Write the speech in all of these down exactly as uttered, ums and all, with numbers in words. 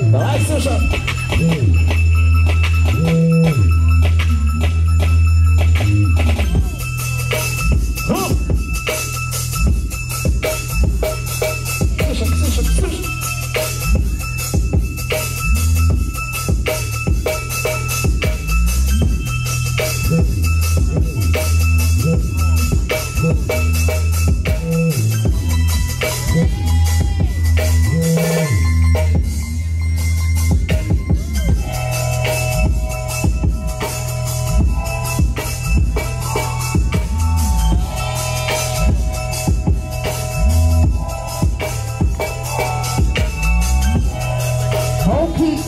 Давай, Ксюша. Ксюша, Ксюша, Ксюша. Окей.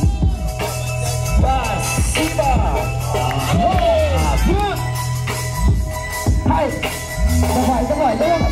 Спасибо. Ай. Давай, давай, давай.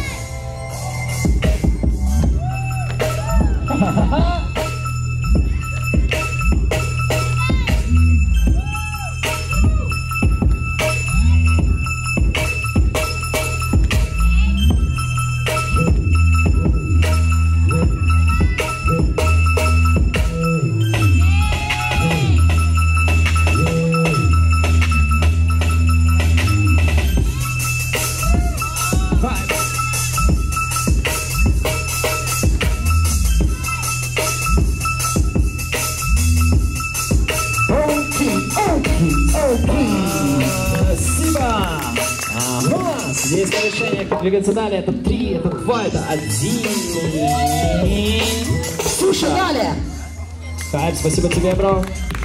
Спасибо. Ага. Здесь решение, как двигаться далее. Это три, это два, это один. Слушай, далее. Хайп, спасибо тебе, бро.